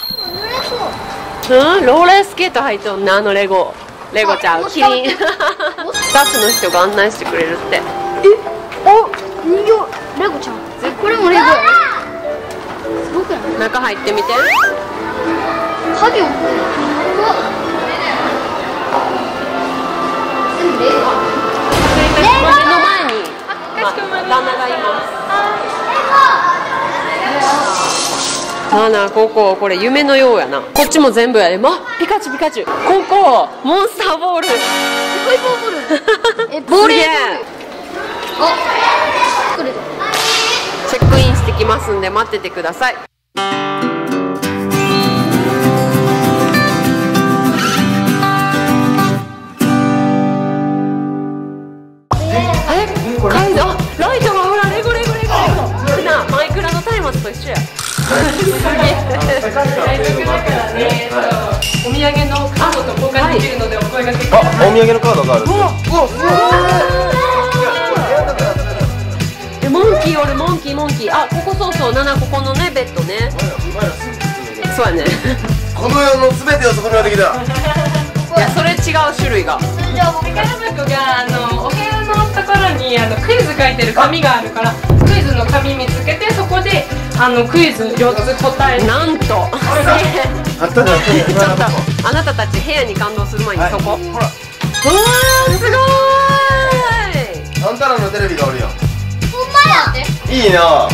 うん、ローラースケート履いとんな、あのレゴちゃん、キリン。スタッフの人が案内してくれるって。 お、人形レゴちゃん。これもレゴや。すごくない？ 中入ってみて。 鍵を。 目の前に、旦那がいます。これ夢のようやな。こっちも全部やで。ピカチュウ。ここモンスターボール。 すごいボール。ボール。 チェックインしてきますんで待っててください。階段、ライトがほら、レゴ。な、マイクラの松明と一緒や。お土産のカードと交換できるのでお声掛けください。 お土産のカードがある。 モンキー。あ、ここそう、7ここのね、ベッドね。そうやね。 この世のすべてをそこに置いてきた。 いや、それ違う種類が。 じゃあ、宝箱がお部屋のところにクイズ書いてる紙があるから、クイズの紙見つけて、そこでクイズ4つ答える。 なんと。 あったじゃん。 ちょっとあなたたち部屋に感動する前にそこ。ほら。うわー、すごーい。 あんたらのテレビがおるやん。 ほんまや。 いいな。いいな。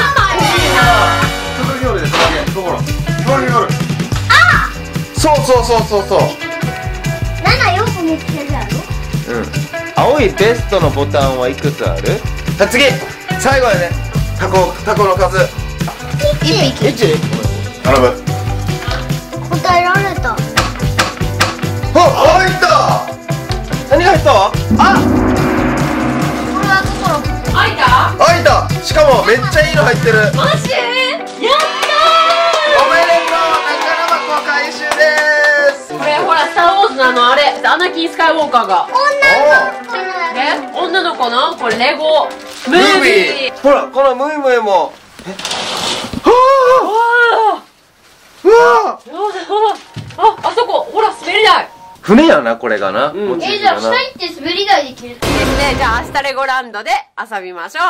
隣におるで、隣におる。あ。そう。 7よく見つけるやろ。 青いベストのボタンはいくつある？次、最後やね。タコの数。 1匹。 頼む。 答えられた。 入った。何が入ったわ？あ。 これは心。 開いた。しかもめっちゃいいの入ってる。 マジ？やったおめでとう。宝箱回収です。 ー。これほら、スターウォーズのあれ、アナキン・スカイウォーカーが。女の子のこれレゴムービー。 ほら、このムイムイも。 あそこほら、滑り台。 船やな、これがな。 じゃあ下行って滑り台できる。 ですね。じゃあ明日レゴランドで遊びましょう。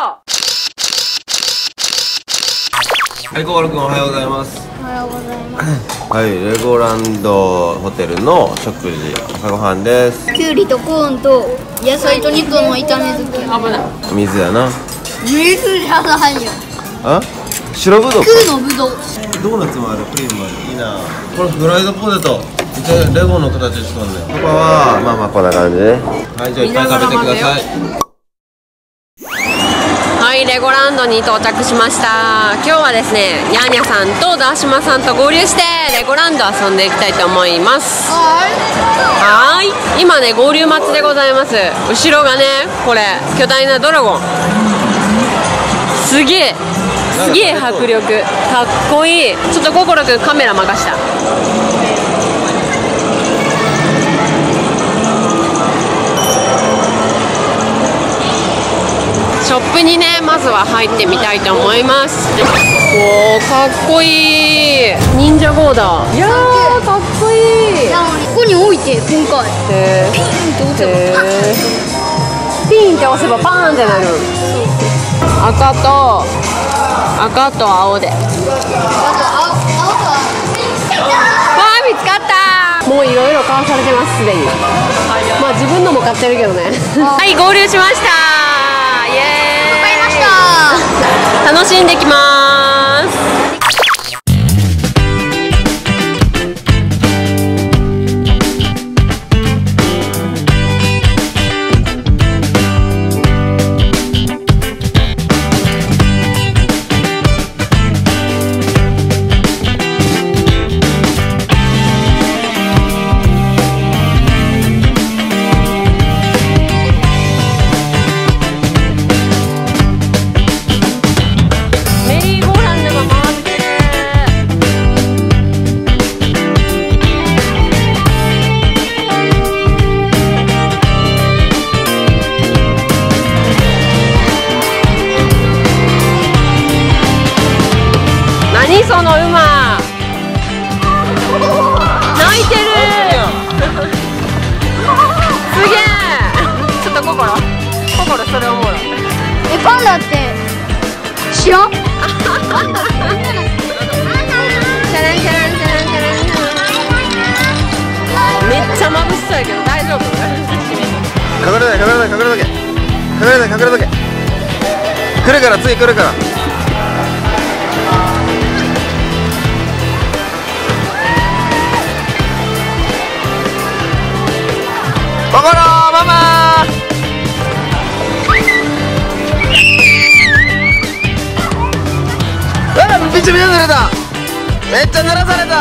はい、小原くんおはようございます。 おはようございます。 はい、レゴランドホテルの食事、朝ごはんです。 きゅうりとコーンと野菜と肉の炒め漬け。 危ない。 水やな。 水じゃないよ。 あ？白ぶどう。 空のぶどう。 ドーナツもある、クリームもある。いいな。これフライドポテト。レゴの形しとんね。パパはまあこんな感じで。はい、じゃあいっぱい食べてください。 はい、レゴランドに到着しました。今日はですね、ニャーニャさんとダーシマさんと合流してレゴランド遊んでいきたいと思います。はい、今ね、合流待ちでございます。後ろがね、これ巨大なドラゴン。すげえ迫力、かっこいい。ちょっと心くんカメラ任した。ショップにね、まずは入ってみたいと思います。おー、かっこいい。忍者号だ。いやー、かっこいい。 ここに置いて今回ピンって押せばピンって押せばパーンってなる。赤と青で。わー、見つかった。もういろいろ買わされてます、すでに。まあ自分のも買ってるけどね。はい、合流しました。イエーイ。 買いました。 楽しんできます。メリーゴーランしよう。 めっちゃ眩しそうやけど大丈夫？ 隠れない隠れない隠れとけ隠れない隠れとけ。来るから次来るから。心ママめっちゃ濡れた。めっちゃ濡らされた。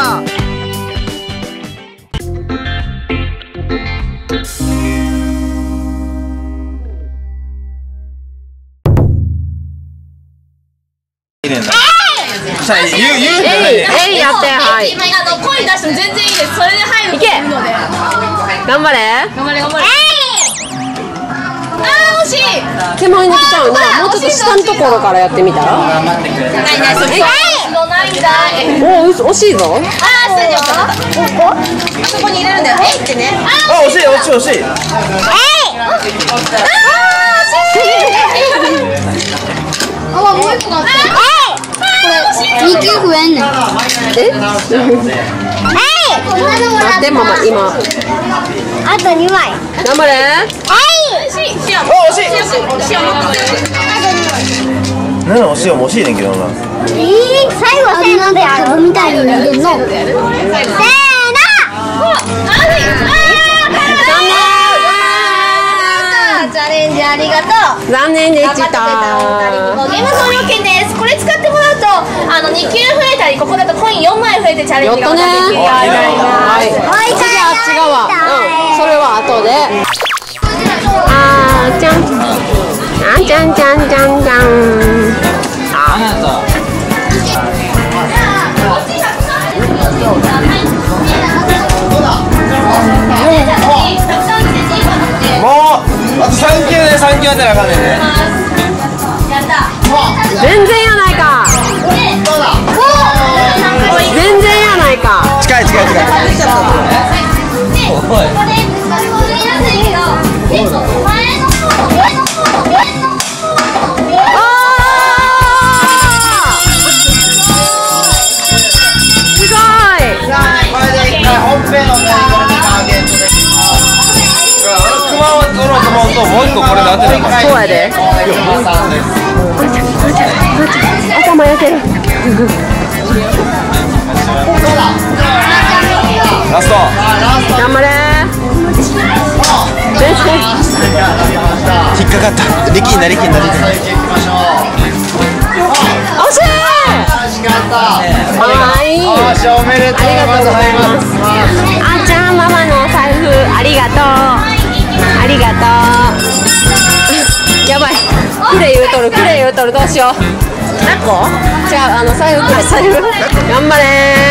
言うやって、はい。 声出しても全然いいです。それで入る。 いけ。頑張れ。 頑張れ頑張れ。惜しい。 手前に来ちゃうな。もうちょっと下のところからやってみたら。 ないないそっち。ないんだ。 おお、惜しいぞ。 スタジオかな。あそこに入れるんだよ。ってね。 惜しい惜しい惜しい。 もう一個あった。2級増えんねん。 待ってママ今。 あと2枚。 頑張れ。 惜しい。何の惜しいも惜しいねんけどな。 最後せーので遊ぶみたいになってんの。せーの。チャレンジありがとう。 残念でした。 ゲーム総料金です。これ使ってもらうと2級増えたり、ここだとコイン4枚増えてチャレンジがまたできるようになります。 次は違うわ。それは後で。じゃん。じゃんじゃんじゃんじゃん。 もうあと3球で3球当てなあかんねんね。 全然やないか。全然やないか。 近い近い近い。もう一個これで当てるから。 そうやで。頭焼ける。 ラスト。 頑張れ。 引っかかった。力んだ力んだ力んだ。 惜しい。はい。 おめでとうございます。 あんちゃんママのお財布ありがとう。ありがとう。やばい。くれ言うとるくれ言うとるどうしよう。何個？じゃあ財布くれ財布。頑張れ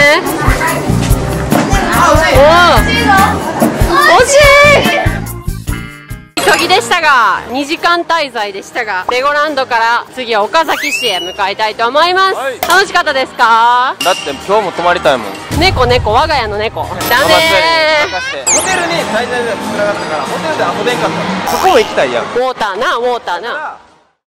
ー。惜しい。急ぎでしたが2時間滞在でしたが、レゴランドから次は岡崎市へ向かいたいと思います。楽しかったですか？ だって今日も泊まりたいもん。 猫我が家の猫。だねー。ホテルに滞在でつながったからホテルで遊べんかった。そこも行きたいやん。 ウォーターなウォーターな。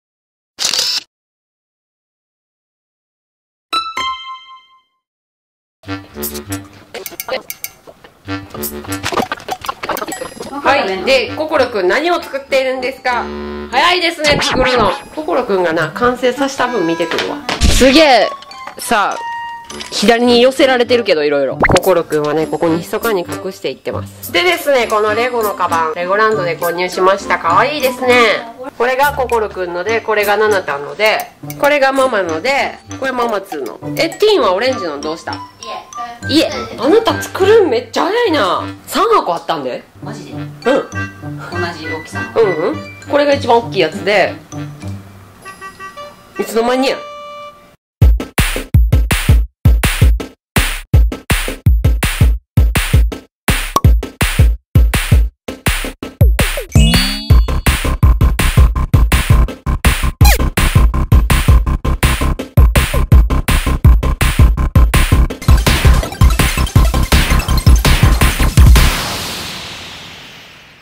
はい、で、心くん何を作っているんですか？早いですね、作るの。心くんがな、完成させた分見てくるわ。すげえ、さあ、左に寄せられてるけど、いろいろ。心くんはね、ここに密かに隠していってます。でですね、このレゴのカバン、レゴランドで購入しました。かわいいですね。これが心くんので、これがナナタンので、これがママので、これママ2の。ティーンはオレンジのどうした？いえ、あなた作るんめっちゃ早いな。3箱あったんで。 マジで。 うん。 同じ大きさ。 これが一番大きいやつで、いつの間にや。